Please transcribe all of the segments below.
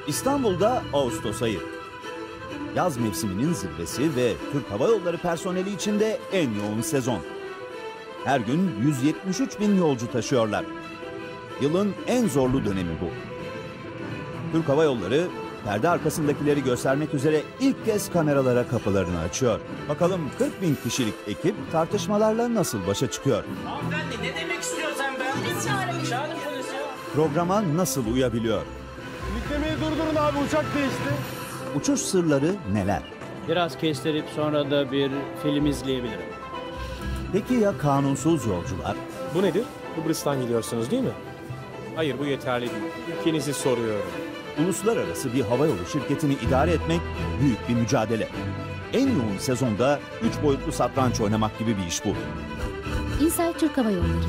İstanbul'da Ağustos ayı. Yaz mevsiminin zirvesi ve Türk Hava Yolları personeli için de en yoğun sezon. Her gün 173 bin yolcu taşıyorlar. Yılın en zorlu dönemi bu. Türk Hava Yolları perde arkasındakileri göstermek üzere ilk kez kameralara kapılarını açıyor. Bakalım 40 bin kişilik ekip tartışmalarla nasıl başa çıkıyor? Hanımefendi ne demek istiyorsan ben? Polis çağırın. Çağırın polisi. Programa nasıl uyabiliyor? Yüklemeyi durdurun abi, uçak değişti. Uçuş sırları neler? Biraz kestirip sonra da bir film izleyebilirim. Peki ya kanunsuz yolcular? Bu nedir? Kıbrıs'tan gidiyorsunuz değil mi? Hayır, bu yeterli değil. Ülkenizi soruyorum. Uluslararası bir havayolu şirketini idare etmek büyük bir mücadele. En yoğun sezonda 3 boyutlu satranç oynamak gibi bir iş bu. Inside Türk Hava Yolları.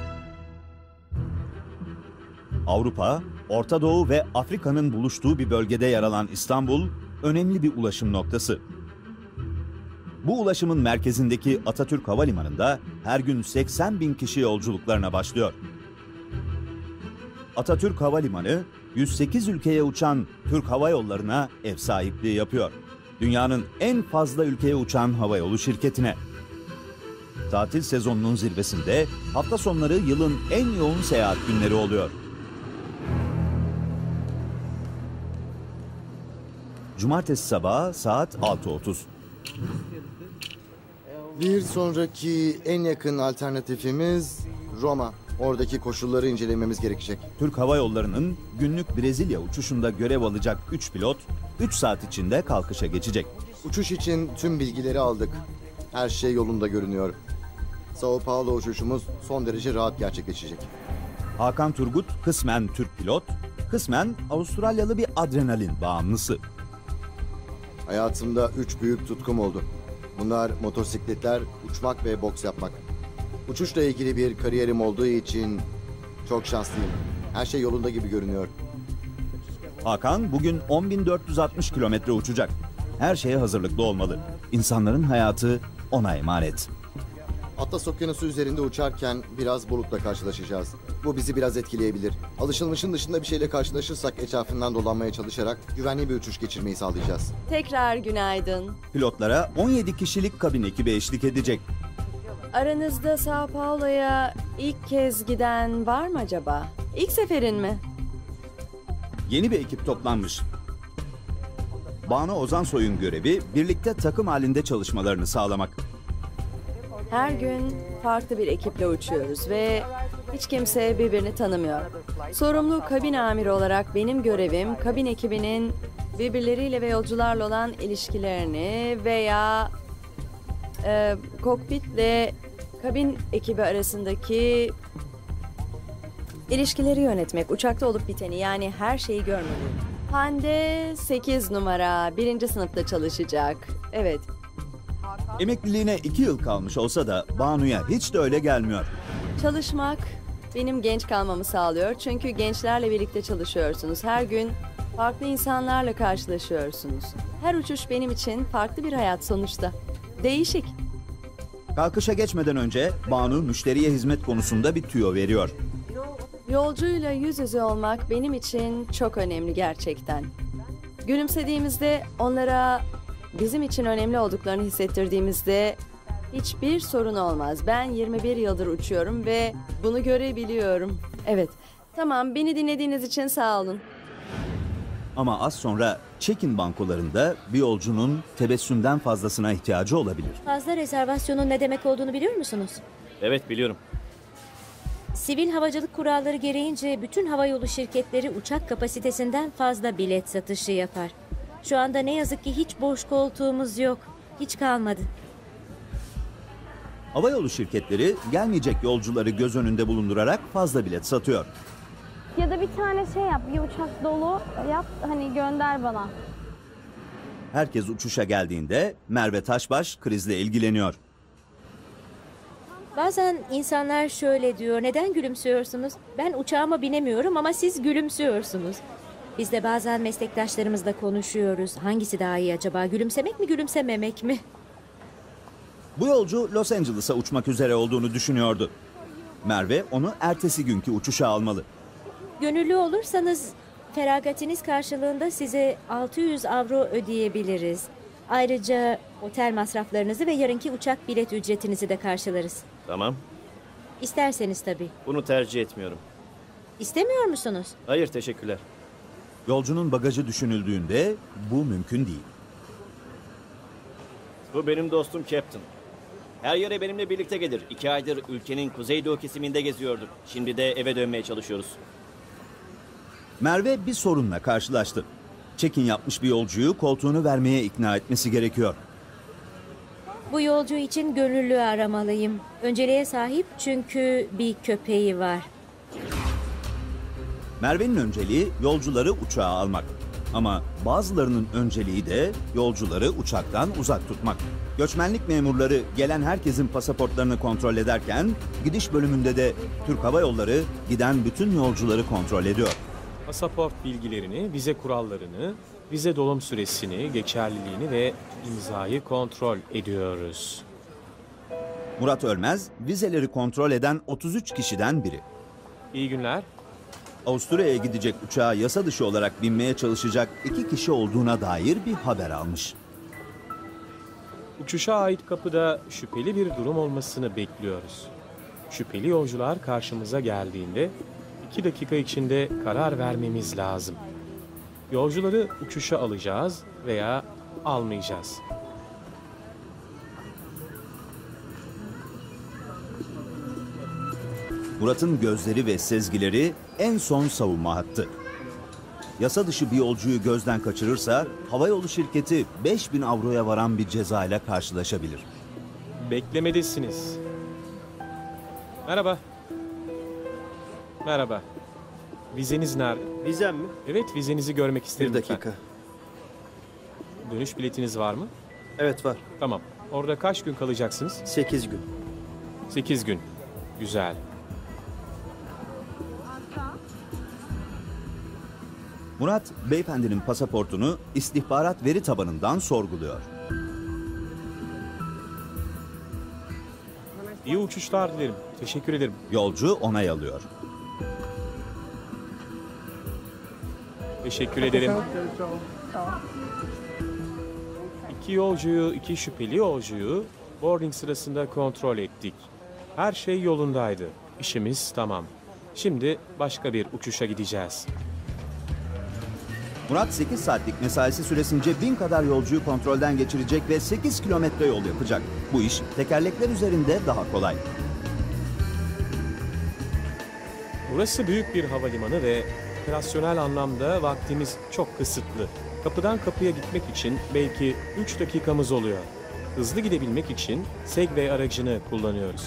Avrupa, Orta Doğu ve Afrika'nın buluştuğu bir bölgede yer alan İstanbul, önemli bir ulaşım noktası. Bu ulaşımın merkezindeki Atatürk Havalimanı'nda her gün 80 bin kişi yolculuklarına başlıyor. Atatürk Havalimanı, 108 ülkeye uçan Türk Hava Yolları'na ev sahipliği yapıyor. Dünyanın en fazla ülkeye uçan havayolu şirketine. Tatil sezonunun zirvesinde hafta sonları yılın en yoğun seyahat günleri oluyor. Cumartesi sabahı saat 6:30. Bir sonraki en yakın alternatifimiz Roma. Oradaki koşulları incelememiz gerekecek. Türk Hava Yolları'nın günlük Brezilya uçuşunda görev alacak 3 pilot 3 saat içinde kalkışa geçecek. Uçuş için tüm bilgileri aldık. Her şey yolunda görünüyor. Sao Paulo uçuşumuz son derece rahat gerçekleşecek. Hakan Turgut kısmen Türk pilot, kısmen Avustralyalı bir adrenalin bağımlısı. Hayatımda 3 büyük tutkum oldu. Bunlar motosikletler, uçmak ve boks yapmak. Uçuşla ilgili bir kariyerim olduğu için çok şanslıyım. Her şey yolunda gibi görünüyor. Hakan bugün 10.460 kilometre uçacak. Her şeye hazırlıklı olmalı. İnsanların hayatı ona emanet. Atlas Okyanusu üzerinde uçarken biraz bulutla karşılaşacağız. Bu bizi biraz etkileyebilir. Alışılmışın dışında bir şeyle karşılaşırsak etrafından dolanmaya çalışarak güvenli bir uçuş geçirmeyi sağlayacağız. Tekrar günaydın. Pilotlara 17 kişilik kabin ekibi eşlik edecek. Aranızda Sao Paulo'ya ilk kez giden var mı acaba? İlk seferin mi? Yeni bir ekip toplanmış. Banu Ozansoy'un görevi birlikte takım halinde çalışmalarını sağlamak. Her gün farklı bir ekiple uçuyoruz ve hiç kimse birbirini tanımıyor. Sorumlu kabin amiri olarak benim görevim kabin ekibinin birbirleriyle ve yolcularla olan ilişkilerini veya kokpitle kabin ekibi arasındaki ilişkileri yönetmek, uçakta olup biteni, yani her şeyi görmeliyim. Hande 8 numara, 1. sınıfta çalışacak. Evet. Emekliliğine 2 yıl kalmış olsa da Banu'ya hiç de öyle gelmiyor. Çalışmak benim genç kalmamı sağlıyor. Çünkü gençlerle birlikte çalışıyorsunuz. Her gün farklı insanlarla karşılaşıyorsunuz. Her uçuş benim için farklı bir hayat sonuçta. Değişik. Kalkışa geçmeden önce Banu müşteriye hizmet konusunda bir tüyo veriyor. Yolcuyla yüz yüze olmak benim için çok önemli gerçekten. Gülümsediğimizde, onlara bizim için önemli olduklarını hissettirdiğimizde hiçbir sorun olmaz. Ben 21 yıldır uçuyorum ve bunu görebiliyorum. Evet, tamam, beni dinlediğiniz için sağ olun. Ama az sonra check-in bankolarında bir yolcunun tebessümden fazlasına ihtiyacı olabilir. Fazla rezervasyonun ne demek olduğunu biliyor musunuz? Evet, biliyorum. Sivil havacılık kuralları gereğince bütün havayolu şirketleri uçak kapasitesinden fazla bilet satışı yapar. Şu anda ne yazık ki hiç boş koltuğumuz yok. Hiç kalmadı. Havayolu şirketleri gelmeyecek yolcuları göz önünde bulundurarak fazla bilet satıyor. Ya da bir tane şey yap, bir uçak dolu yap, hani gönder bana. Herkes uçuşa geldiğinde Merve Taşbaş krizle ilgileniyor. Bazen insanlar şöyle diyor, neden gülümsüyorsunuz? Ben uçağıma binemiyorum ama siz gülümsüyorsunuz. Biz de bazen meslektaşlarımızla konuşuyoruz. Hangisi daha iyi acaba? Gülümsemek mi, gülümsememek mi? Bu yolcu Los Angeles'a uçmak üzere olduğunu düşünüyordu. Merve onu ertesi günkü uçuşa almalı. Gönüllü olursanız feragatiniz karşılığında size 600 avro ödeyebiliriz. Ayrıca otel masraflarınızı ve yarınki uçak bilet ücretinizi de karşılarız. Tamam. İsterseniz tabii. Bunu tercih etmiyorum. İstemiyor musunuz? Hayır, teşekkürler. Yolcunun bagajı düşünüldüğünde bu mümkün değil. Bu benim dostum Captain. Her yere benimle birlikte gelir. 2 aydır ülkenin kuzeydoğu kesiminde geziyorduk. Şimdi de eve dönmeye çalışıyoruz. Merve bir sorunla karşılaştı. Check-in yapmış bir yolcuyu koltuğunu vermeye ikna etmesi gerekiyor. Bu yolcu için gönüllü aramalıyım. Önceliğe sahip çünkü bir köpeği var. Merve'nin önceliği yolcuları uçağa almak. Ama bazılarının önceliği de yolcuları uçaktan uzak tutmak. Göçmenlik memurları gelen herkesin pasaportlarını kontrol ederken gidiş bölümünde de Türk Hava Yolları giden bütün yolcuları kontrol ediyor. Pasaport bilgilerini, vize kurallarını, vize dolum süresini, geçerliliğini ve imzayı kontrol ediyoruz. Murat Ölmez vizeleri kontrol eden 33 kişiden biri. İyi günler. Avusturya'ya gidecek uçağa yasa dışı olarak binmeye çalışacak 2 kişi olduğuna dair bir haber almış. Uçuşa ait kapıda şüpheli bir durum olmasını bekliyoruz. Şüpheli yolcular karşımıza geldiğinde 2 dakika içinde karar vermemiz lazım. Yolcuları uçuşa alacağız veya almayacağız. Murat'ın gözleri ve sezgileri en son savunma hattı. Yasa dışı bir yolcuyu gözden kaçırırsa havayolu şirketi 5.000 avroya varan bir ceza ile karşılaşabilir. Beklemedesiniz. Merhaba. Merhaba. Vizeniz nerede? Vizem mi? Evet, vizenizi görmek isterim. Bir lütfen. dakika. Dönüş biletiniz var mı? Evet, var. Tamam. Orada kaç gün kalacaksınız? 8 gün. 8 gün. Güzel. Murat, beyefendinin pasaportunu istihbarat veri tabanından sorguluyor. İyi uçuşlar dilerim. Teşekkür ederim. Yolcu onay alıyor. Teşekkür ederim. 2 yolcuyu, 2 şüpheli yolcuyu boarding sırasında kontrol ettik. Her şey yolundaydı. İşimiz tamam. Şimdi başka bir uçuşa gideceğiz. Murat 8 saatlik mesaisi süresince 1000 kadar yolcuyu kontrolden geçirecek ve 8 kilometre yol yapacak. Bu iş tekerlekler üzerinde daha kolay. Burası büyük bir havalimanı ve operasyonel anlamda vaktimiz çok kısıtlı. Kapıdan kapıya gitmek için belki 3 dakikamız oluyor. Hızlı gidebilmek için Segway aracını kullanıyoruz.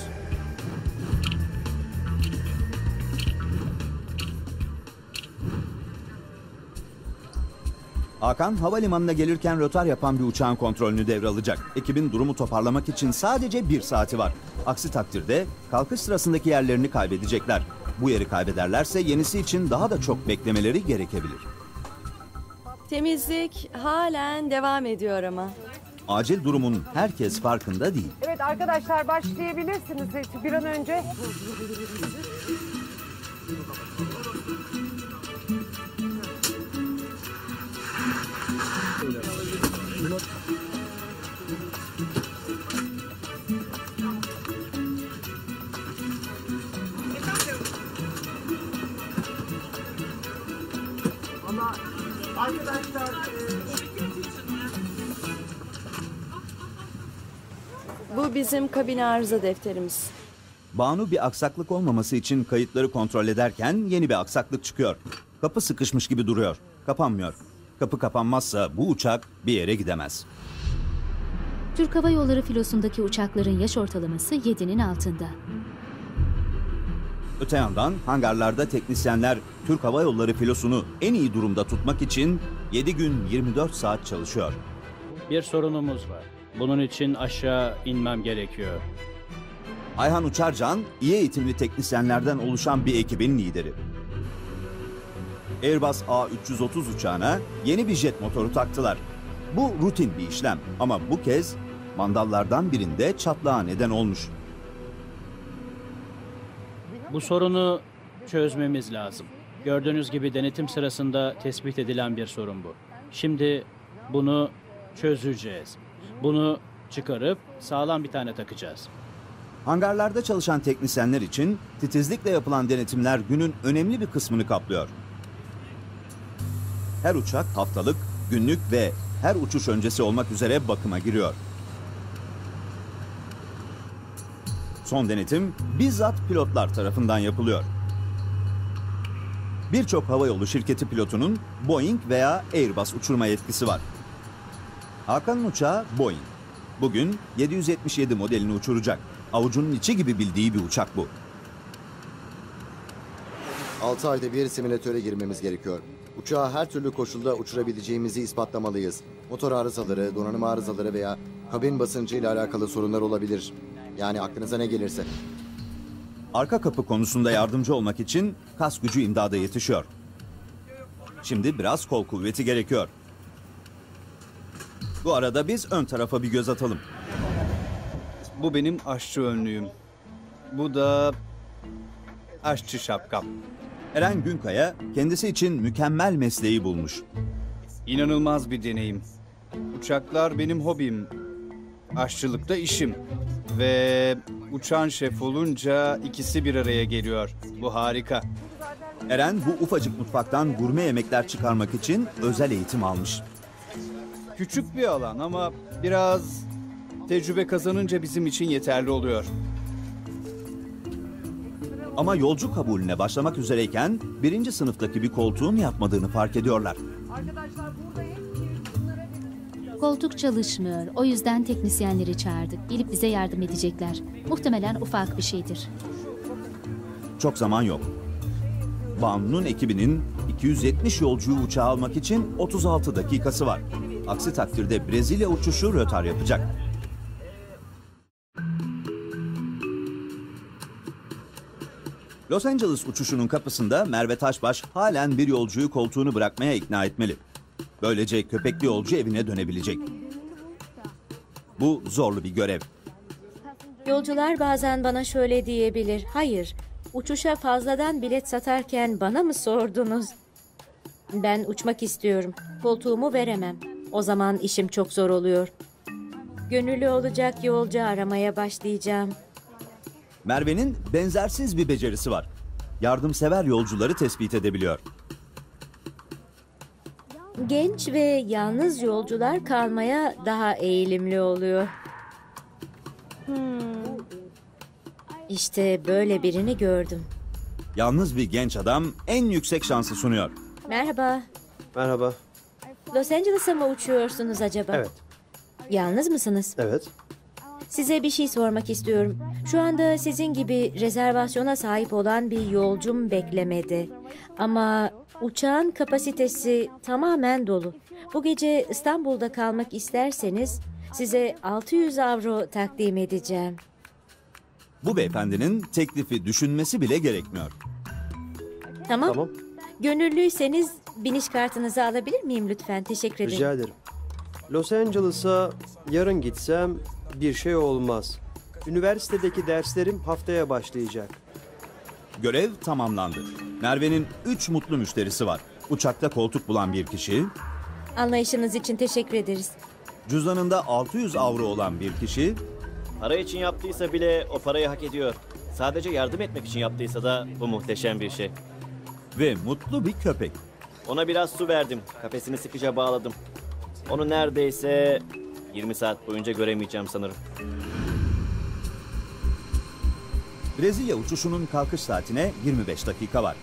Hakan havalimanına gelirken rötar yapan bir uçağın kontrolünü devralacak. Ekibin durumu toparlamak için sadece 1 saati var. Aksi takdirde kalkış sırasındaki yerlerini kaybedecekler. Bu yeri kaybederlerse yenisi için daha da çok beklemeleri gerekebilir. Temizlik halen devam ediyor ama. Acil durumun herkes farkında değil. Evet arkadaşlar başlayabilirsiniz bir an önce. Ama arkadaşlar Bu bizim kabin arıza defterimiz. Banu bir aksaklık olmaması için kayıtları kontrol ederken yeni bir aksaklık çıkıyor. Kapı sıkışmış gibi duruyor. Kapanmıyor. Kapı kapanmazsa bu uçak bir yere gidemez. Türk Hava Yolları filosundaki uçakların yaş ortalaması 7'nin altında. Öte yandan hangarlarda teknisyenler Türk Hava Yolları filosunu en iyi durumda tutmak için 7 gün 24 saat çalışıyor. Bir sorunumuz var. Bunun için aşağı inmem gerekiyor. Ayhan Uçarcan, iyi eğitimli teknisyenlerden oluşan bir ekibin lideri. Airbus A330 uçağına yeni bir jet motoru taktılar. Bu rutin bir işlem ama bu kez mandallardan birinde çatlağa neden olmuş. Bu sorunu çözmemiz lazım. Gördüğünüz gibi denetim sırasında tespit edilen bir sorun bu. Şimdi bunu çözeceğiz. Bunu çıkarıp sağlam bir tane takacağız. Hangarlarda çalışan teknisyenler için titizlikle yapılan denetimler günün önemli bir kısmını kaplıyor. Her uçak haftalık, günlük ve her uçuş öncesi olmak üzere bakıma giriyor. Son denetim bizzat pilotlar tarafından yapılıyor. Birçok havayolu şirketi pilotunun Boeing veya Airbus uçurma yetkisi var. Hakan'ın uçağı Boeing. Bugün 777 modelini uçuracak. Avucunun içi gibi bildiği bir uçak bu. 6 ayda bir simülatöre girmemiz gerekiyor. Uçağı her türlü koşulda uçurabileceğimizi ispatlamalıyız. Motor arızaları, donanım arızaları veya kabin basıncı ile alakalı sorunlar olabilir. Yani aklınıza ne gelirse. Arka kapı konusunda yardımcı olmak için kas gücü imdada yetişiyor. Şimdi biraz kol kuvveti gerekiyor. Bu arada biz ön tarafa bir göz atalım. Bu benim aşçı önlüğüm. Bu da aşçı şapkam. Eren Günkaya kendisi için mükemmel mesleği bulmuş. İnanılmaz bir deneyim. Uçaklar benim hobim. Aşçılık da işim. Ve uçan şef olunca ikisi bir araya geliyor. Bu harika. Eren bu ufacık mutfaktan gurme yemekler çıkarmak için özel eğitim almış. Küçük bir alan ama biraz tecrübe kazanınca bizim için yeterli oluyor. Ama yolcu kabulüne başlamak üzereyken 1. sınıftaki bir koltuğun yapmadığını fark ediyorlar. Koltuk çalışmıyor. O yüzden teknisyenleri çağırdık. Gelip bize yardım edecekler. Muhtemelen ufak bir şeydir. Çok zaman yok. Banu'nun ekibinin 270 yolcuyu uçağa almak için 36 dakikası var. Aksi takdirde Brezilya uçuşu rötar yapacak. Los Angeles uçuşunun kapısında Merve Taşbaş halen bir yolcuyu koltuğunu bırakmaya ikna etmeli. Böylece köpekli yolcu evine dönebilecek. Bu zorlu bir görev. Yolcular bazen bana şöyle diyebilir. Hayır, uçuşa fazladan bilet satarken bana mı sordunuz? Ben uçmak istiyorum. Koltuğumu veremem. O zaman işim çok zor oluyor. Gönüllü olacak yolcu aramaya başlayacağım. Merve'nin benzersiz bir becerisi var. Yardımsever yolcuları tespit edebiliyor. Genç ve yalnız yolcular kalmaya daha eğilimli oluyor. İşte böyle birini gördüm. Yalnız bir genç adam en yüksek şansı sunuyor. Merhaba. Merhaba. Los Angeles'a mı uçuyorsunuz acaba? Evet. Yalnız mısınız? Evet. Size bir şey sormak istiyorum. Şu anda sizin gibi rezervasyona sahip olan bir yolcum beklemede. Ama uçağın kapasitesi tamamen dolu. Bu gece İstanbul'da kalmak isterseniz size 600 avro takdim edeceğim. Bu beyefendinin teklifi düşünmesi bile gerekmiyor. Tamam. Gönüllüyseniz biniş kartınızı alabilir miyim lütfen? Teşekkür ederim. Rica ederim. Los Angeles'a yarın gitsem bir şey olmaz. Üniversitedeki derslerim haftaya başlayacak. Görev tamamlandı. Merve'nin 3 mutlu müşterisi var. Uçakta koltuk bulan bir kişi, Anlayışınız için teşekkür ederiz. cüzdanında 600 avro olan bir kişi, Para için yaptıysa bile o parayı hak ediyor. Sadece yardım etmek için yaptıysa da bu muhteşem bir şey. ve mutlu bir köpek. Ona biraz su verdim. Kafesini sıkıca bağladım. Onu neredeyse 20 saat boyunca göremeyeceğim sanırım. Brezilya uçuşunun kalkış saatine 25 dakika var.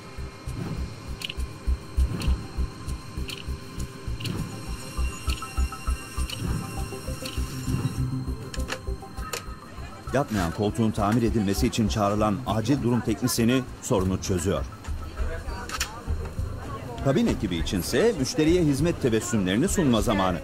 Yatmayan koltuğun tamir edilmesi için çağrılan acil durum teknisyeni sorunu çözüyor. Kabin ekibi içinse müşteriye hizmet tebessümlerini sunma zamanı.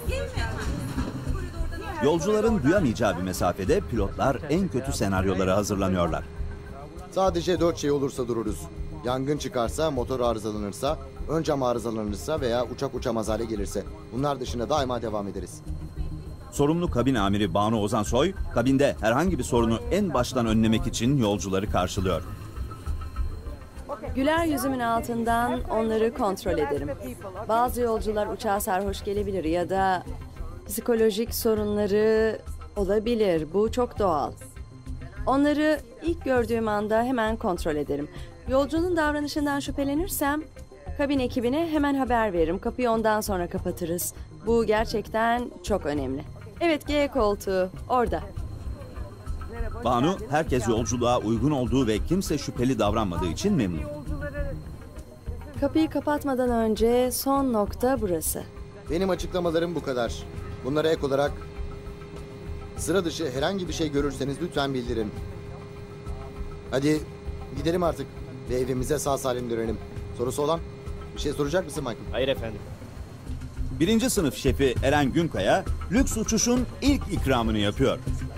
Yolcuların duyamayacağı bir mesafede pilotlar en kötü senaryolara hazırlanıyorlar. Sadece 4 şey olursa dururuz. Yangın çıkarsa, motor arızalanırsa, ön cam arızalanırsa veya uçak uçamaz hale gelirse. Bunlar dışında daima devam ederiz. Sorumlu kabin amiri Banu Ozansoy, kabinde herhangi bir sorunu en baştan önlemek için yolcuları karşılıyor. Güler yüzümün altından onları kontrol ederim. Bazı yolcular uçağa sarhoş gelebilir ya da psikolojik sorunları olabilir. Bu çok doğal. Onları ilk gördüğüm anda hemen kontrol ederim. Yolcunun davranışından şüphelenirsem kabin ekibine hemen haber veririm. Kapıyı ondan sonra kapatırız. Bu gerçekten çok önemli. Evet, G koltuğu orada. Banu, herkes yolculuğa uygun olduğu ve kimse şüpheli davranmadığı için memnun. Kapıyı kapatmadan önce son nokta burası. Benim açıklamalarım bu kadar. Bunlara ek olarak sıra dışı herhangi bir şey görürseniz lütfen bildirin. Hadi gidelim artık ve evimize sağ salim dönelim. Sorusu olan? Bir şey soracak mısın Michael? Hayır efendim. Birinci sınıf şefi Eren Günkaya, lüks uçuşun ilk ikramını yapıyor.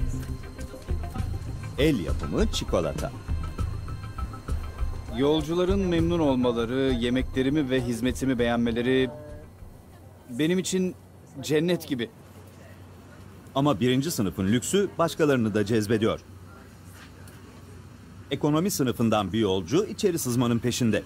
El yapımı çikolata. Yolcuların memnun olmaları, yemeklerimi ve hizmetimi beğenmeleri benim için cennet gibi. Ama birinci sınıfın lüksü başkalarını da cezbediyor. Ekonomi sınıfından bir yolcu içeri sızmanın peşinde.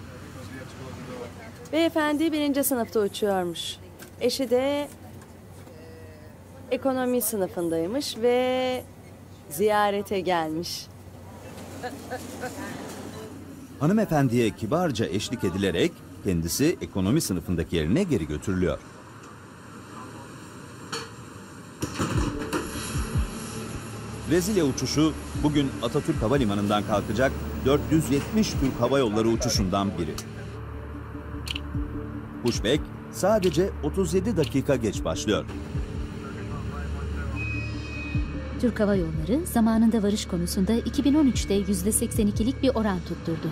Beyefendi birinci sınıfta uçuyormuş. Eşi de ekonomi sınıfındaymış ve ziyarete gelmiş. Hanımefendiye kibarca eşlik edilerek kendisi ekonomi sınıfındaki yerine geri götürülüyor. Brezilya uçuşu bugün Atatürk Havalimanı'ndan kalkacak 470 Türk Hava Yolları uçuşundan biri. Pushback sadece 37 dakika geç başlıyor. Türk Hava Yolları zamanında varış konusunda 2013'te %82'lik bir oran tutturdu.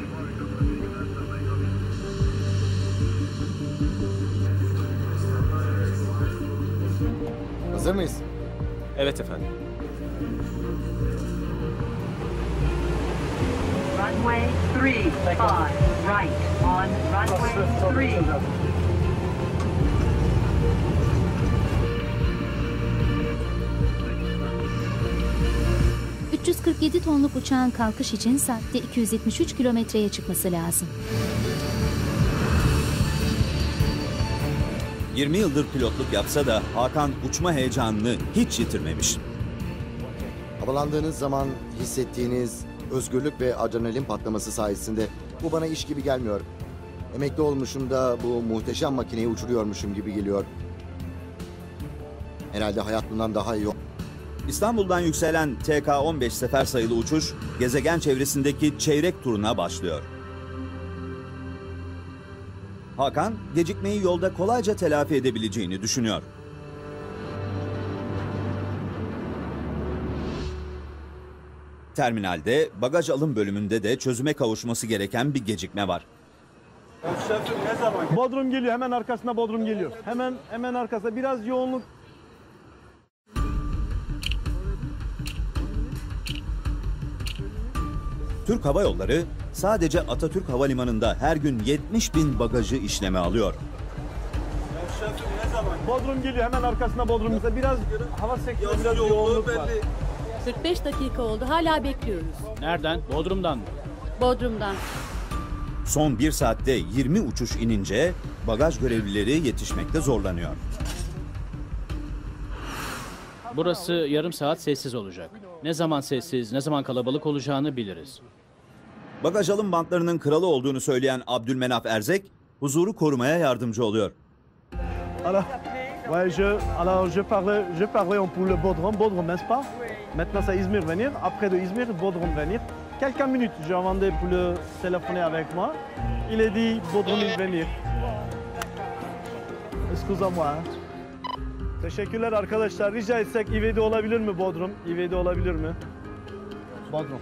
Hazır mıyız? Evet efendim. Runway 35 right on runway 3. 347 tonluk uçağın kalkış için saatte 273 kilometreye çıkması lazım. 20 yıldır pilotluk yapsa da Hakan uçma heyecanını hiç yitirmemiş. Havalandığınız zaman hissettiğiniz özgürlük ve adrenalin patlaması sayesinde bu bana iş gibi gelmiyor. Emekli olmuşum da bu muhteşem makineyi uçuruyormuşum gibi geliyor. Herhalde hayat bundan daha iyi. İstanbul'dan yükselen TK-15 sefer sayılı uçuş gezegen çevresindeki çeyrek turuna başlıyor. Hakan gecikmeyi yolda kolayca telafi edebileceğini düşünüyor. Terminalde bagaj alım bölümünde de çözüme kavuşması gereken bir gecikme var. Bodrum geliyor, hemen arkasında Bodrum geliyor. Hemen arkasında biraz yoğunluk. Türk Hava Yolları sadece Atatürk Havalimanı'nda her gün 70 bin bagajı işleme alıyor. Bodrum geliyor, hemen arkasında Bodrum. Mesela biraz hava sektörü biraz yoğunluk var. 45 dakika oldu, hala bekliyoruz. Nereden? Bodrum'dan mı? Bodrum'dan. Son 1 saatte 20 uçuş inince bagaj görevlileri yetişmekte zorlanıyor. Burası yarım saat sessiz olacak. Ne zaman sessiz, ne zaman kalabalık olacağını biliriz. Bagaj alım bantlarının kralı olduğunu söyleyen Abdülmenaf Erzek, huzuru korumaya yardımcı oluyor. Alors, je parlais pour le Bodrum, n'est-ce pas? Maintenant c'est İzmir venir, après de İzmir, Bodrum venir. Quelques minutes, j'ai demandé pour le téléphoner avec moi. Il a dit Bodrum venir. Excusez-moi. Teşekkürler arkadaşlar. Rica etsek İVD olabilir mi Bodrum? İVD olabilir mi? Bodrum.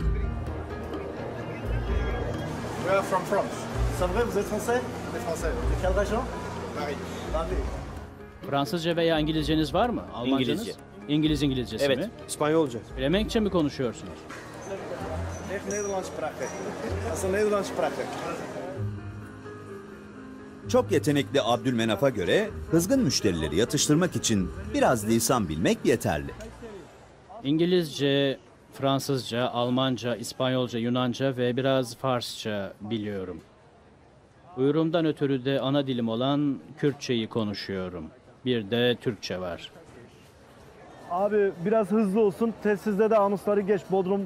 We are from France. C'est vrai, vous êtes français? Les Français. De quelle région? Paris. Paris. Fransızca veya İngilizceniz var mı? Almancanız? İngilizce. İngilizcesi Evet. mi? İspanyolca. Flemenkçe mi konuşuyorsunuz? Echt Nederlands spreken. Dat is een Nederlands spreken. Çok yetenekli Abdülmenaf'a göre kızgın müşterileri yatıştırmak için biraz lisan bilmek yeterli. İngilizce Fransızca, Almanca, İspanyolca, Yunanca ve biraz Farsça biliyorum. Uyurumdan ötürü de ana dilim olan Kürtçeyi konuşuyorum. Bir de Türkçe var. Abi biraz hızlı olsun. Telsizde de anonsları geç. Bodrum.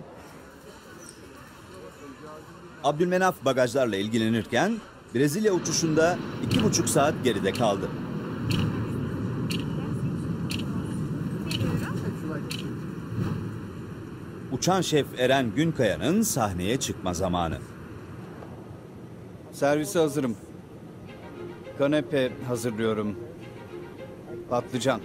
Abdülmenaf bagajlarla ilgilenirken Brezilya uçuşunda 2,5 saat geride kaldı. Uçan şef Eren Günkaya'nın sahneye çıkma zamanı. Servise hazırım. Kanepe hazırlıyorum. Patlıcan.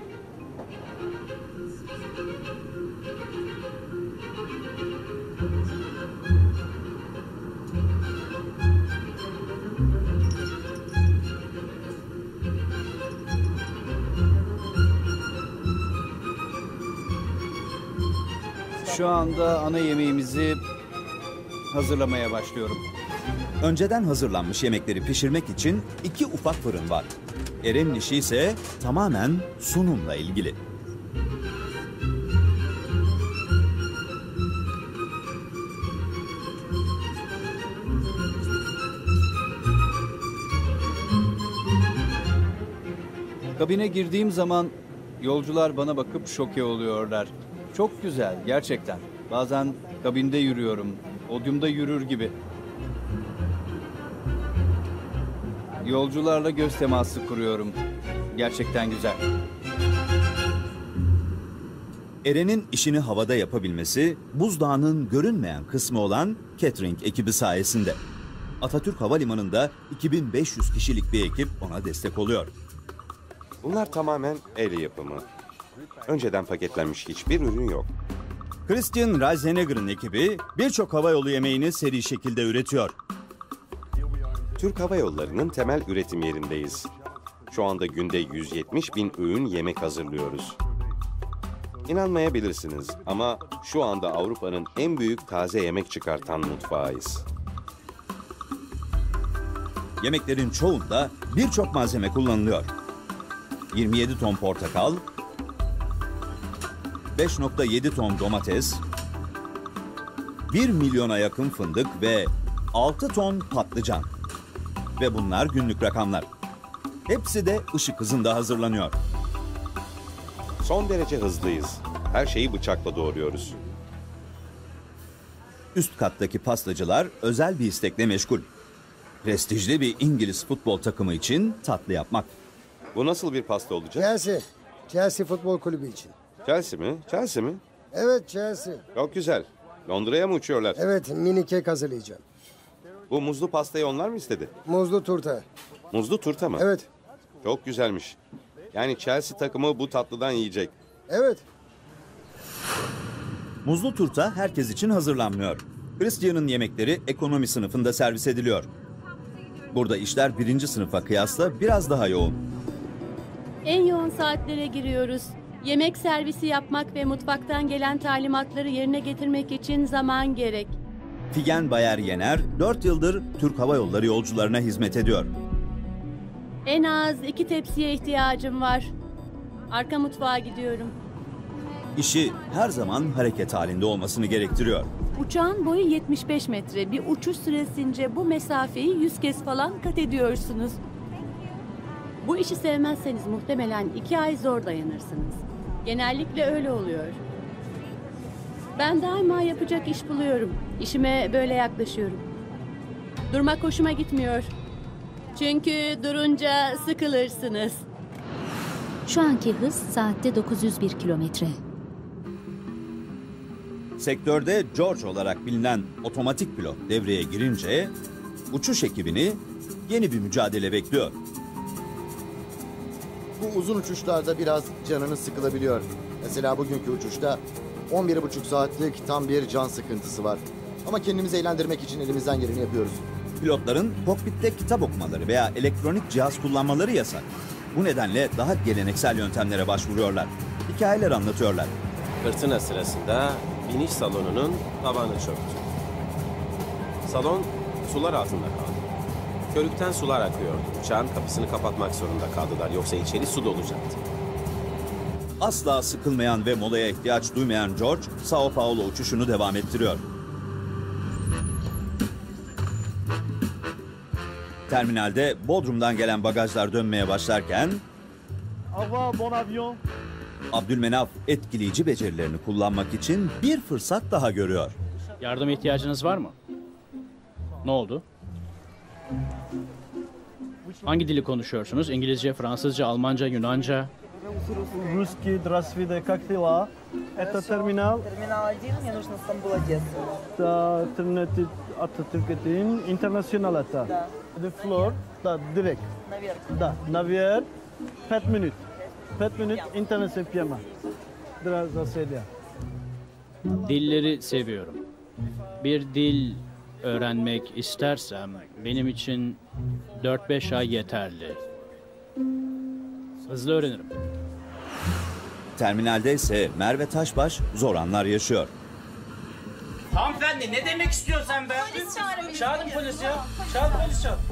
Şu anda ana yemeğimizi hazırlamaya başlıyorum. Önceden hazırlanmış yemekleri pişirmek için 2 ufak fırın var. Eren'in işi ise tamamen sunumla ilgili. Kabine girdiğim zaman yolcular bana bakıp şoke oluyorlar. Çok güzel gerçekten. Bazen kabinde yürüyorum, podyumda yürür gibi. Yolcularla göz teması kuruyorum. Gerçekten güzel. Eren'in işini havada yapabilmesi buzdağının görünmeyen kısmı olan catering ekibi sayesinde. Atatürk Havalimanı'nda 2500 kişilik bir ekip ona destek oluyor. Bunlar tamamen el yapımı. Önceden paketlenmiş hiçbir ürün yok. Christian Reisenegger'ın ekibi birçok havayolu yemeğini seri şekilde üretiyor. Türk Hava Yolları'nın temel üretim yerindeyiz. Şu anda günde 170 bin öğün yemek hazırlıyoruz. İnanmayabilirsiniz ama şu anda Avrupa'nın en büyük taze yemek çıkartan mutfağıyız. Yemeklerin çoğunda birçok malzeme kullanılıyor. 27 ton portakal, 5,7 ton domates, 1 milyona yakın fındık ve 6 ton patlıcan. Ve bunlar günlük rakamlar. Hepsi de ışık hızında hazırlanıyor. Son derece hızlıyız. Her şeyi bıçakla doğruyoruz. Üst kattaki pastacılar özel bir istekle meşgul. Prestijli bir İngiliz futbol takımı için tatlı yapmak. Bu nasıl bir pasta olacak? Chelsea. Chelsea Futbol Kulübü için. Chelsea mi? Chelsea mi? Evet, Chelsea. Çok güzel. Londra'ya mı uçuyorlar? Evet, mini kek hazırlayacağım. Bu muzlu pastayı onlar mı istedi? Muzlu turta. Muzlu turta mı? Evet. Çok güzelmiş. Yani Chelsea takımı bu tatlıdan yiyecek. Evet. Muzlu turta herkes için hazırlanmıyor. Christian'ın yemekleri ekonomi sınıfında servis ediliyor. Burada işler 1. sınıfa kıyasla biraz daha yoğun. En yoğun saatlere giriyoruz. Yemek servisi yapmak ve mutfaktan gelen talimatları yerine getirmek için zaman gerek. Figen Bayer Yener 4 yıldır Türk Hava Yolları yolcularına hizmet ediyor. En az 2 tepsiye ihtiyacım var. Arka mutfağa gidiyorum. İşi her zaman hareket halinde olmasını gerektiriyor. Uçağın boyu 75 metre. Bir uçuş süresince bu mesafeyi 100 kez falan kat ediyorsunuz. Bu işi sevmezseniz muhtemelen 2 ay zor dayanırsınız. Genellikle öyle oluyor. Ben daima yapacak iş buluyorum. İşime böyle yaklaşıyorum. Durmak hoşuma gitmiyor. Çünkü durunca sıkılırsınız. Şu anki hız saatte 901 kilometre. Sektörde George olarak bilinen otomatik pilot devreye girince uçuş ekibini yeni bir mücadele bekliyor. Bu uzun uçuşlarda biraz canınız sıkılabiliyor. Mesela bugünkü uçuşta 11,5 saatlik tam bir can sıkıntısı var. Ama kendimizi eğlendirmek için elimizden geleni yapıyoruz. Pilotların kokpitte kitap okumaları veya elektronik cihaz kullanmaları yasak. Bu nedenle daha geleneksel yöntemlere başvuruyorlar. Hikayeler anlatıyorlar. Fırtına sırasında biniş salonunun tavanı çöktü. Salon sular altında kaldı. Körükten sular akıyordu. Uçağın kapısını kapatmak zorunda kaldılar. Yoksa içeri su dolacaktı. asla sıkılmayan ve molaya ihtiyaç duymayan George, Sao Paulo uçuşunu devam ettiriyor. Terminalde Bodrum'dan gelen bagajlar dönmeye başlarken Au revoir, bon avion. Abdülmenaf etkileyici becerilerini kullanmak için bir fırsat daha görüyor. Yardıma ihtiyacınız var mı? Ne oldu? Hangi dili konuşuyorsunuz? İngilizce, Fransızca, Almanca, Yunanca? Русский, здравствуйте, как дела? Это терминал. Терминал 1, мне нужно Стамбул, Одесса. Да, Atatürk'ün international это. Да. The floor, да, direkt. Наверх. Да, наверх, 5 minutes. 5 minutes, internet sepiyama. Здравствуйте. Dilleri seviyorum. Bir dil öğrenmek istersem benim için 4-5 ay yeterli. Hızlı öğrenirim. Terminalde ise Merve Taşbaş zor anlar yaşıyor. Hanımefendi ne demek istiyorsan ben? Polis çağırın. Çağırın polis ya. Çağır polis çağır.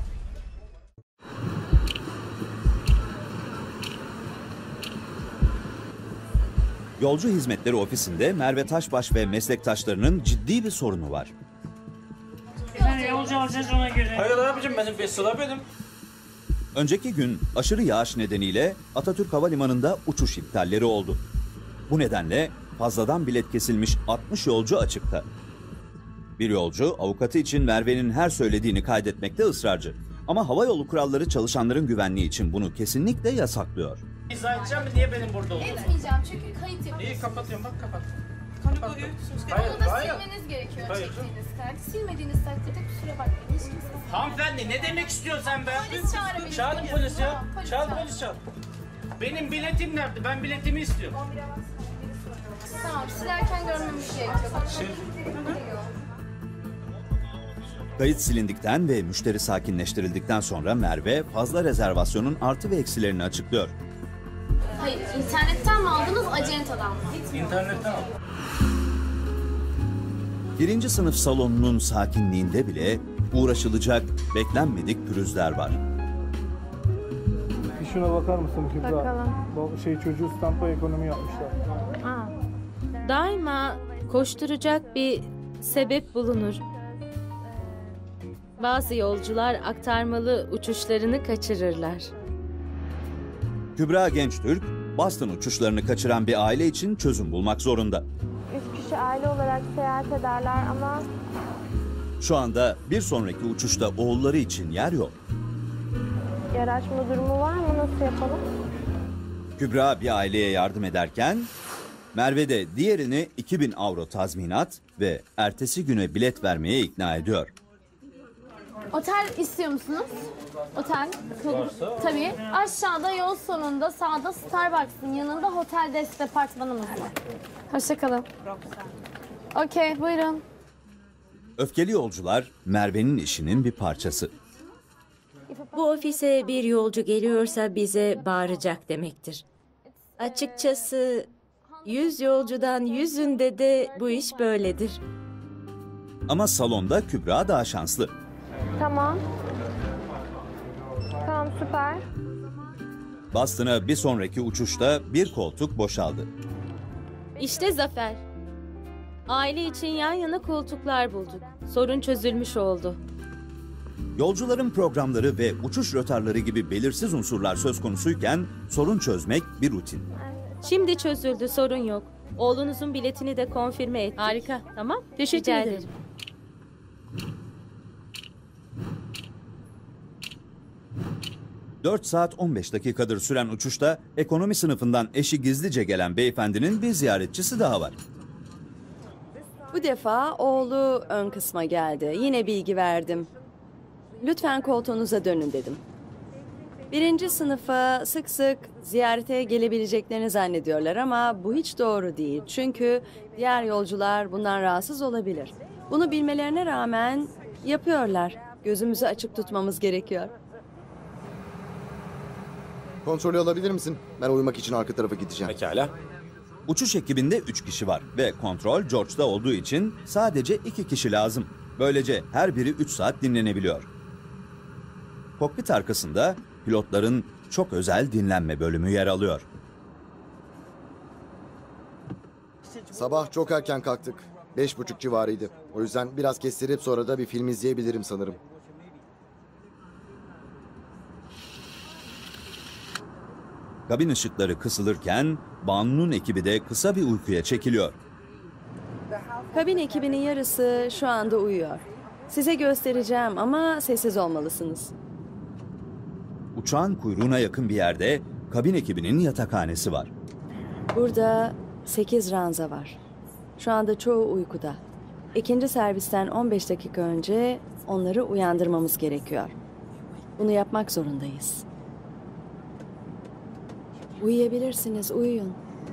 Yolcu Hizmetleri Ofisi'nde Merve Taşbaş ve meslektaşlarının ciddi bir sorunu var. Ben yolcu alacağız ona göre. Hayır abicim benim bir sıra benim. Önceki gün aşırı yağış nedeniyle Atatürk Havalimanı'nda uçuş iptalleri oldu. Bu nedenle fazladan bilet kesilmiş 60 yolcu açıkta. Bir yolcu avukatı için Merve'nin her söylediğini kaydetmekte ısrarcı. Ama havayolu kuralları çalışanların güvenliği için bunu kesinlikle yasaklıyor. İzah edeceğim mi niye benim burada olduğumu? Etmeyeceğim çünkü kayıt yapıyorsunuz. İyi kapatıyorum bak kapat. Onu da silmeniz gerekiyor çektiğiniz kaydı. Silmediğiniz takdirde kusura bakmayın. Hiç kimse... Hanımefendi ne demek istiyorsan ben? Polis çağırın. Çağırın polis ya. Polis Çağır çağır. polis çağır. Benim biletim nerede? Ben biletimi istiyorum. Tamam silerken görmemiş gerekiyor. Kayıt silindikten ve müşteri sakinleştirildikten sonra Merve fazla rezervasyonun artı ve eksilerini açıklıyor. Hayır internetten mi aldınız acentadan mı? İnternetten al. Birinci sınıf salonunun sakinliğinde bile uğraşılacak beklenmedik pürüzler var. Bir şuna bakar mısın Kübra? Bakalım. Bu çocuğu stampa ekonomi yapmışlar. Daima koşturacak bir sebep bulunur. Bazı yolcular aktarmalı uçuşlarını kaçırırlar. Kübra Gençtürk, Boston uçuşlarını kaçıran bir aile için çözüm bulmak zorunda. 3 kişi aile olarak seyahat ederler ama... Şu anda bir sonraki uçuşta oğulları için yer yok. Yer açma durumu var mı? Nasıl yapalım? Kübra bir aileye yardım ederken Merve de diğerini 2000 avro tazminat ve ertesi güne bilet vermeye ikna ediyor. Otel istiyor musunuz? Otel. Tabii. Aşağıda yol sonunda sağda Starbucks'ın yanında Hotel Des departmanımız var. Hoşçakalın. Okey buyurun. Öfkeli yolcular Merve'nin işinin bir parçası. Bu ofise bir yolcu geliyorsa bize bağıracak demektir. Açıkçası 100 yolcudan 100'ünde de bu iş böyledir. Ama salonda Kübra daha şanslı. Tamam. Tamam süper. Boston'a bir sonraki uçuşta bir koltuk boşaldı. İşte zafer. Aile için yan yana koltuklar bulduk. Sorun çözülmüş oldu. Yolcuların programları ve uçuş rötarları gibi belirsiz unsurlar söz konusuyken sorun çözmek bir rutin. Şimdi çözüldü, sorun yok. Oğlunuzun biletini de konfirme ettik. Harika. Tamam, Teşekkür rica ederim. 4 saat 15 dakikadır süren uçuşta ekonomi sınıfından eşi gizlice gelen beyefendinin bir ziyaretçisi daha var. Bu defa oğlu ön kısma geldi. Yine bilgi verdim. Lütfen koltuğunuza dönün dedim. Birinci sınıfa sık sık ziyarete gelebileceklerini zannediyorlar ama bu hiç doğru değil. Çünkü diğer yolcular bundan rahatsız olabilir. Bunu bilmelerine rağmen yapıyorlar. Gözümüzü açık tutmamız gerekiyor. Kontrolü alabilir misin? Ben uyumak için arka tarafa gideceğim. Pekala. Uçuş ekibinde 3 kişi var ve kontrol George'da olduğu için sadece 2 kişi lazım. Böylece her biri 3 saat dinlenebiliyor. Kokpit arkasında pilotların çok özel dinlenme bölümü yer alıyor. Sabah çok erken kalktık. 5:30 civarıydı. O yüzden biraz kestirip sonra da bir film izleyebilirim sanırım. Kabin ışıkları kısılırken Banu'nun ekibi de kısa bir uykuya çekiliyor. Kabin ekibinin yarısı şu anda uyuyor. Size göstereceğim ama sessiz olmalısınız. Uçağın kuyruğuna yakın bir yerde kabin ekibinin yatakhanesi var. Burada 8 ranza var. Şu anda çoğu uykuda. İkinci servisten 15 dakika önce onları uyandırmamız gerekiyor. Bunu yapmak zorundayız. Uyuyabilirsiniz, uyuyun.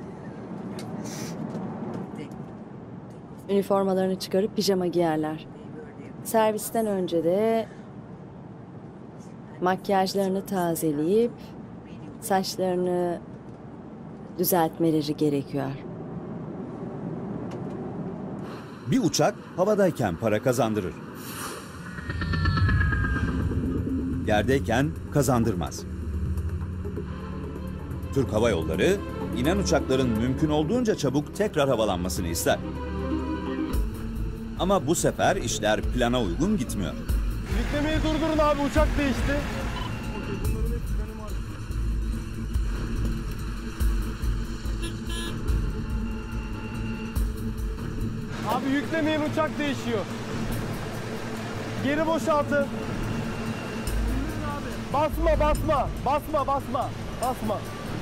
Üniformalarını çıkarıp pijama giyerler. Servisten önce de makyajlarını tazeleyip saçlarını düzeltmeleri gerekiyor. Bir uçak havadayken para kazandırır. Yerdeyken kazandırmaz. Türk Hava Yolları inen uçakların mümkün olduğunca çabuk tekrar havalanmasını ister. Ama bu sefer işler plana uygun gitmiyor. Yüklemeyi durdurun abi, uçak değişti. Abi yüklemeyin, uçak değişiyor. Geri boşaltın. Basma, basma, basma, basma, basma.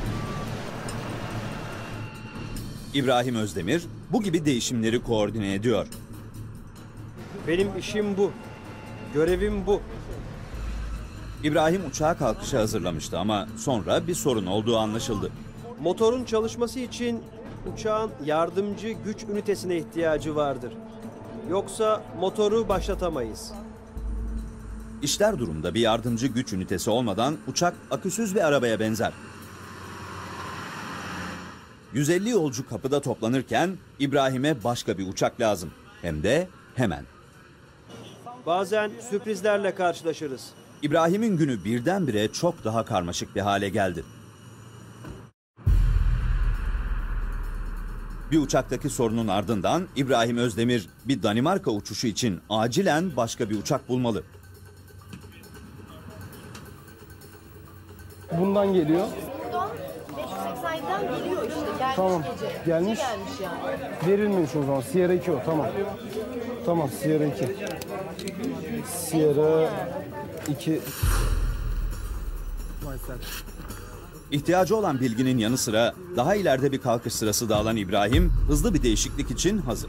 İbrahim Özdemir bu gibi değişimleri koordine ediyor. Benim işim bu. Görevim bu. İbrahim uçağa kalkışa hazırlamıştı ama sonra bir sorun olduğu anlaşıldı. Motorun çalışması için uçağın yardımcı güç ünitesine ihtiyacı vardır. Yoksa motoru başlatamayız. İşler durumda bir yardımcı güç ünitesi olmadan uçak aküsüz bir arabaya benzer. 150 yolcu kapıda toplanırken İbrahim'e başka bir uçak lazım. Hem de hemen. Bazen sürprizlerle karşılaşırız. İbrahim'in günü birdenbire çok daha karmaşık bir hale geldi. Bir uçaktaki sorunun ardından İbrahim Özdemir bir Danimarka uçuşu için acilen başka bir uçak bulmalı. Bundan geliyor. 587'den geliyor işte. Gelmiş Tamam, gece. gelmiş. Gece gelmiş yani. Verilmemiş o zaman. Sierra 2 o, tamam. Tamam, Sierra 2. Sierra 2. İhtiyacı olan bilginin yanı sıra daha ileride bir kalkış sırası da alan İbrahim hızlı bir değişiklik için hazır.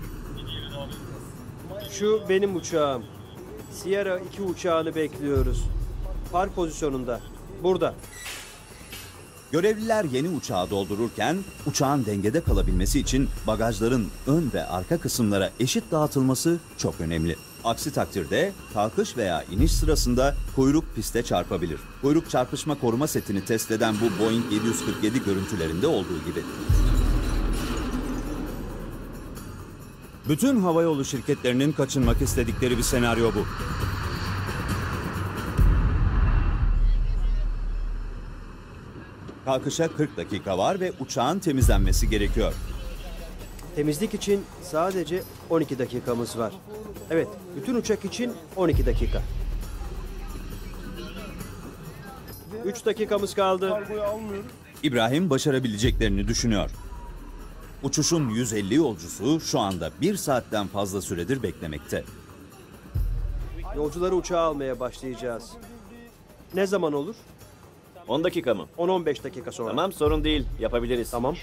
Şu benim uçağım. Sierra 2 uçağını bekliyoruz. Park pozisyonunda. Burada. Görevliler yeni uçağı doldururken uçağın dengede kalabilmesi için bagajların ön ve arka kısımlara eşit dağıtılması çok önemli. Aksi takdirde kalkış veya iniş sırasında kuyruk piste çarpabilir. Kuyruk çarpışma koruma setini test eden bu Boeing 747 görüntülerinde olduğu gibi. Bütün havayolu şirketlerinin kaçınmak istedikleri bir senaryo bu. Kalkışa 40 dakika var ve uçağın temizlenmesi gerekiyor. Temizlik için sadece 12 dakikamız var. Evet, bütün uçak için 12 dakika. 3 dakikamız kaldı. İbrahim başarabileceklerini düşünüyor. Uçuşun 150 yolcusu şu anda 1 saatten fazla süredir beklemekte. Yolcuları uçağa almaya başlayacağız. Ne zaman olur? 10 dakika mı? 10-15 dakika sonra. Tamam, sorun değil. Yapabiliriz. Tamam.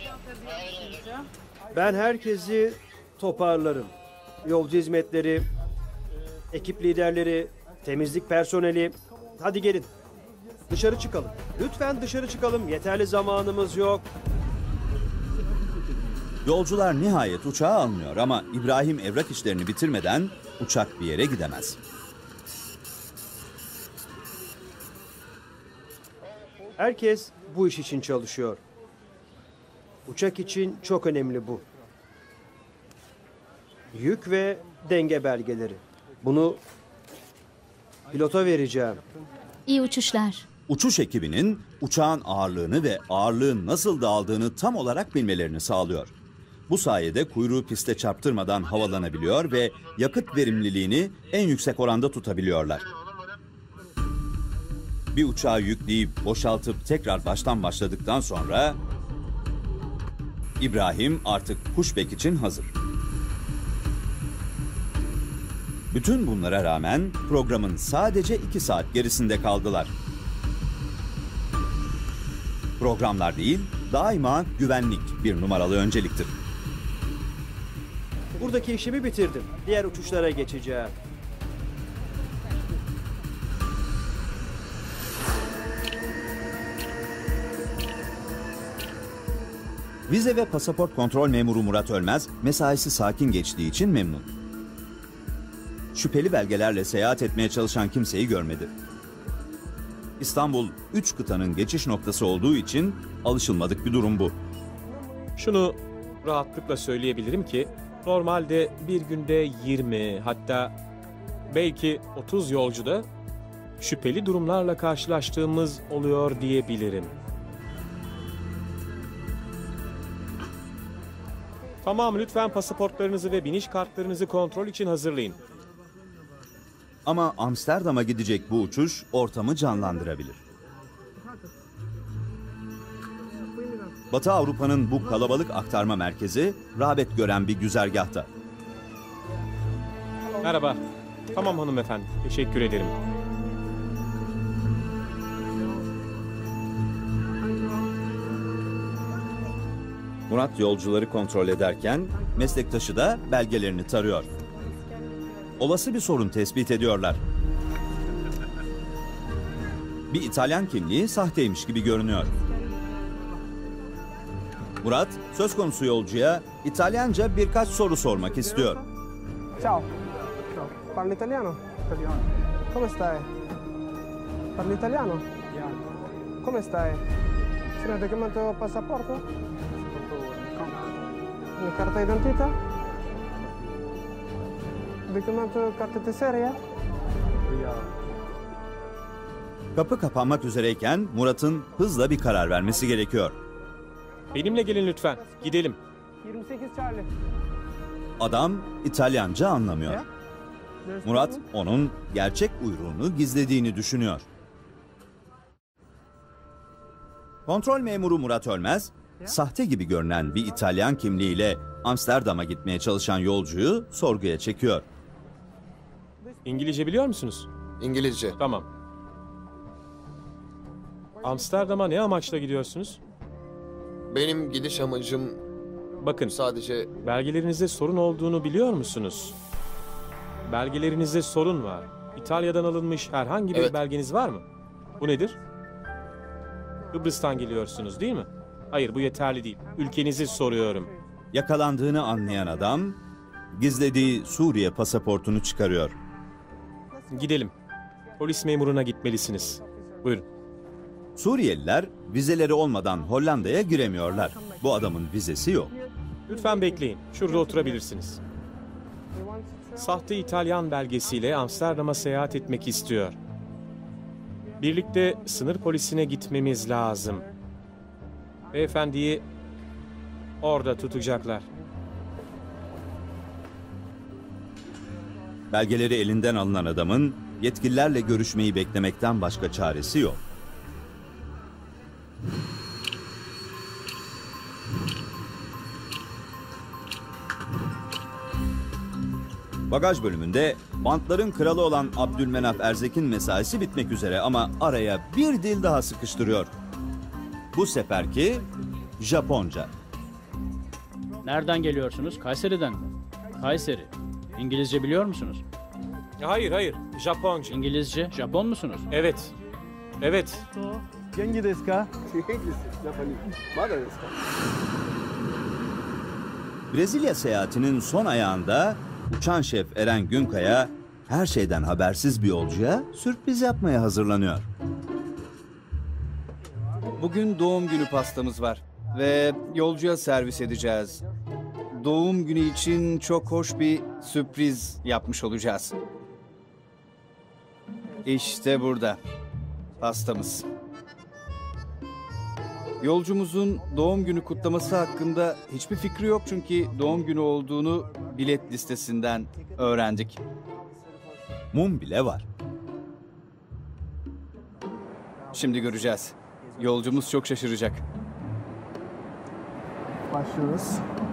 Ben herkesi toparlarım. Yolcu hizmetleri, ekip liderleri, temizlik personeli. Hadi gelin. Dışarı çıkalım. Lütfen dışarı çıkalım. Yeterli zamanımız yok. Yolcular nihayet uçağa alınıyor ama İbrahim evrak işlerini bitirmeden uçak bir yere gidemez. Herkes bu iş için çalışıyor. Uçak için çok önemli bu. Yük ve denge belgeleri. Bunu pilota vereceğim. İyi uçuşlar. Uçuş ekibinin uçağın ağırlığını ve ağırlığın nasıl dağıldığını tam olarak bilmelerini sağlıyor. Bu sayede kuyruğu piste çarptırmadan havalanabiliyor ve yakıt verimliliğini en yüksek oranda tutabiliyorlar. Bir uçağı yükleyip boşaltıp tekrar baştan başladıktan sonra İbrahim artık pushback için hazır. Bütün bunlara rağmen programın sadece 2 saat gerisinde kaldılar. Programlar değil, daima güvenlik bir numaralı önceliktir. Buradaki işimi bitirdim. Diğer uçuşlara geçeceğim. Vize ve pasaport kontrol memuru Murat Ölmez, mesaisi sakin geçtiği için memnun. Şüpheli belgelerle seyahat etmeye çalışan kimseyi görmedi. İstanbul, 3 kıtanın geçiş noktası olduğu için alışılmadık bir durum bu. Şunu rahatlıkla söyleyebilirim ki normalde bir günde 20 hatta belki 30 yolcuda şüpheli durumlarla karşılaştığımız oluyor diyebilirim. Tamam, lütfen pasaportlarınızı ve biniş kartlarınızı kontrol için hazırlayın. Ama Amsterdam'a gidecek bu uçuş ortamı canlandırabilir. Batı Avrupa'nın bu kalabalık aktarma merkezi rağbet gören bir güzergahta. Merhaba. Tamam hanımefendi. Teşekkür ederim. Murat yolcuları kontrol ederken meslektaşı da belgelerini tarıyor. Olası bir sorun tespit ediyorlar. Bir İtalyan kimliği sahteymiş gibi görünüyor. Murat, söz konusu yolcuya İtalyanca birkaç soru sormak istiyor. Ciao. Parli italiano? Italiano. Come stai? Parli italiano? Come stai? C'è un documento passaporto? Una carta d'identità? Documento carta di serie? Kapı kapanmak üzereyken Murat'ın hızla bir karar vermesi gerekiyor. Benimle gelin lütfen. Gidelim. 28 Charlie. Adam İtalyanca anlamıyor. Murat onun gerçek uyruğunu gizlediğini düşünüyor. Kontrol memuru Murat Ölmez, sahte gibi görünen bir İtalyan kimliğiyle Amsterdam'a gitmeye çalışan yolcuyu sorguya çekiyor. İngilizce biliyor musunuz? İngilizce. Tamam. Amsterdam'a ne amaçla gidiyorsunuz? Benim gidiş amacım... Bakın, sadece... Belgelerinizde sorun olduğunu biliyor musunuz? Belgelerinizde sorun var. İtalya'dan alınmış herhangi bir belgeniz var mı? Bu nedir? Kıbrıs'tan geliyorsunuz değil mi? Hayır, bu yeterli değil. Ülkenizi soruyorum. Yakalandığını anlayan adam, gizlediği Suriye pasaportunu çıkarıyor. Gidelim. Polis memuruna gitmelisiniz. Buyurun. Suriyeliler vizeleri olmadan Hollanda'ya giremiyorlar. Bu adamın vizesi yok. Lütfen bekleyin. Şurada oturabilirsiniz. Sahte İtalyan belgesiyle Amsterdam'a seyahat etmek istiyor. Birlikte sınır polisine gitmemiz lazım. Beyefendiyi orada tutacaklar. Belgeleri elinden alınan adamın yetkililerle görüşmeyi beklemekten başka çaresi yok. Bagaj bölümünde bantların kralı olan Abdülmenaf Erzek'in mesaisi bitmek üzere ama araya bir dil daha sıkıştırıyor. Bu seferki Japonca. Nereden geliyorsunuz? Kayseri'den mi? Kayseri. İngilizce biliyor musunuz? Hayır. Japonca. İngilizce. Japon musunuz? Evet. Evet. Gengi desu ka? Brezilya seyahatinin son ayağında uçan şef Eren Günkaya her şeyden habersiz bir yolcuya sürpriz yapmaya hazırlanıyor. Bugün doğum günü pastamız var ve yolcuya servis edeceğiz. Doğum günü için çok hoş bir sürpriz yapmış olacağız. İşte burada pastamız. Yolcumuzun doğum günü kutlaması hakkında hiçbir fikri yok çünkü doğum günü olduğunu bilet listesinden öğrendik. Mum bile var. Şimdi göreceğiz. Yolcumuz çok şaşıracak. Başlıyoruz.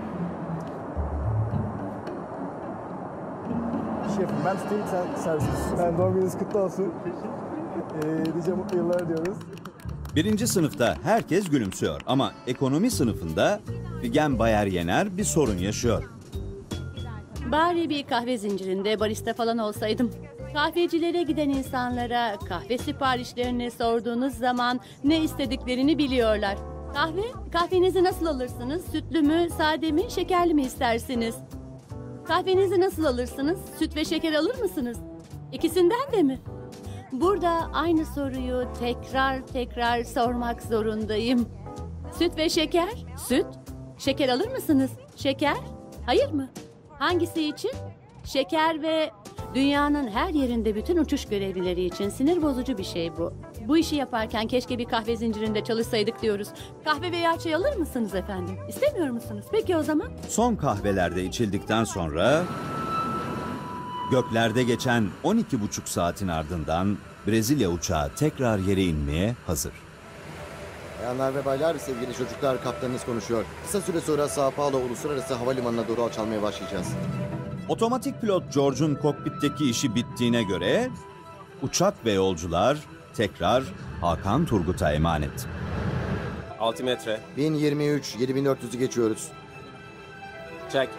Şefim ben tutayım sen servis. Ben doğum gününüz kutlu olsun. Nice mutlu yıllar diyoruz. 1. sınıfta herkes gülümsüyor ama ekonomi sınıfında Figen Bayer Yener bir sorun yaşıyor. Bari bir kahve zincirinde barista falan olsaydım. Kahvecilere giden insanlara kahve siparişlerini sorduğunuz zaman ne istediklerini biliyorlar. Kahvenizi nasıl alırsınız? Sütlü mü, sade mi, şekerli mi istersiniz? Kahvenizi nasıl alırsınız? Süt ve şeker alır mısınız? İkisinden de mi? Burada aynı soruyu tekrar sormak zorundayım. Süt ve şeker? Süt. Şeker alır mısınız? Şeker? Hayır mı? Hangisi için? Şeker ve dünyanın her yerinde bütün uçuş görevlileri için sinir bozucu bir şey bu. Bu işi yaparken keşke bir kahve zincirinde çalışsaydık diyoruz. Kahve veya çay alır mısınız efendim? İstemiyor musunuz? Peki o zaman. Son kahvelerde içildikten sonra göklerde geçen 12,5 saatin ardından Brezilya uçağı tekrar yere inmeye hazır. Bayanlar ve baylar, sevgili çocuklar, kaptanınız konuşuyor. Kısa süre sonra Sao Paulo Uluslararası Havalimanı'na doğru alçalmaya başlayacağız. Otomatik pilot George'un kokpitteki işi bittiğine göre uçak ve yolcular tekrar Hakan Turgut'a emanet. Altimetre. 1023, 7400'ü geçiyoruz. Çek.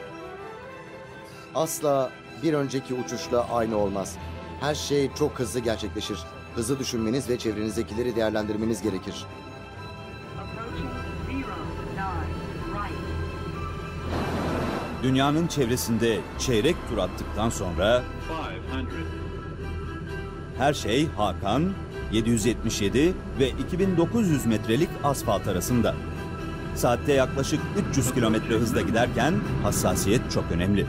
Asla bir önceki uçuşla aynı olmaz. Her şey çok hızlı gerçekleşir. Hızlı düşünmeniz ve çevrenizdekileri değerlendirmeniz gerekir. Dünyanın çevresinde çeyrek tur attıktan sonra her şey Hakan 777 ve 2900 metrelik asfalt arasında. Saatte yaklaşık 300 kilometre hızla giderken hassasiyet çok önemli.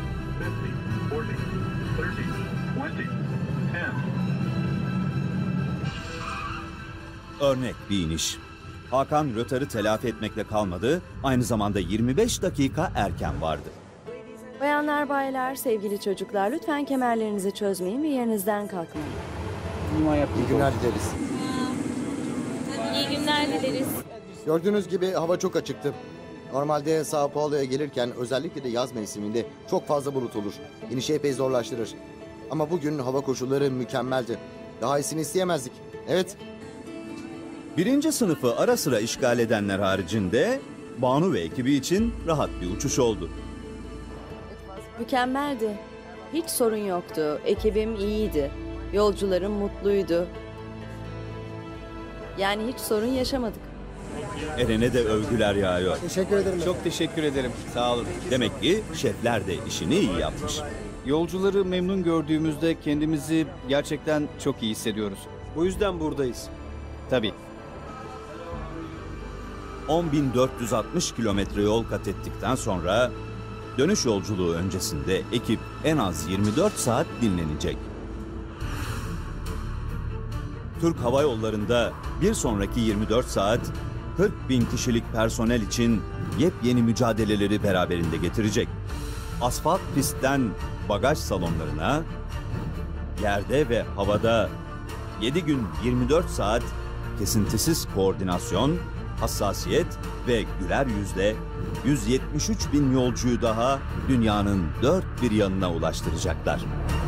Örnek bir iniş. Hakan rötarı telafi etmekle kalmadı, aynı zamanda 25 dakika erken vardı. Bayanlar, baylar, sevgili çocuklar, lütfen kemerlerinizi çözmeyin ve yerinizden kalkmayın. İyi günler dileriz. İyi günler dileriz. Gördüğünüz gibi hava çok açıktı. Normalde Sao Paulo'ya gelirken özellikle de yaz mevsiminde çok fazla bulut olur. İnişi epey zorlaştırır. Ama bugün hava koşulları mükemmeldi. Daha iyisini isteyemezdik. Evet. 1. sınıfı ara sıra işgal edenler haricinde Banu ve ekibi için rahat bir uçuş oldu. Mükemmeldi. Hiç sorun yoktu. Ekibim iyiydi. Yolcularım mutluydu. Yani hiç sorun yaşamadık. Eren'e de övgüler yağıyor. Teşekkür ederim. Çok teşekkür ederim. Sağ olun. Demek ki şefler de işini iyi yapmış. Yolcuları memnun gördüğümüzde kendimizi gerçekten çok iyi hissediyoruz. Bu yüzden buradayız. Tabii. 10.460 kilometre yol kat ettikten sonra dönüş yolculuğu öncesinde ekip en az 24 saat dinlenecek. Türk Hava Yolları'nda bir sonraki 24 saat 40.000 kişilik personel için yepyeni mücadeleleri beraberinde getirecek. Asfalt pistten bagaj salonlarına, yerde ve havada 7 gün 24 saat kesintisiz koordinasyon, hassasiyet ve güler yüzle 173.000 yolcuyu daha dünyanın dört bir yanına ulaştıracaklar.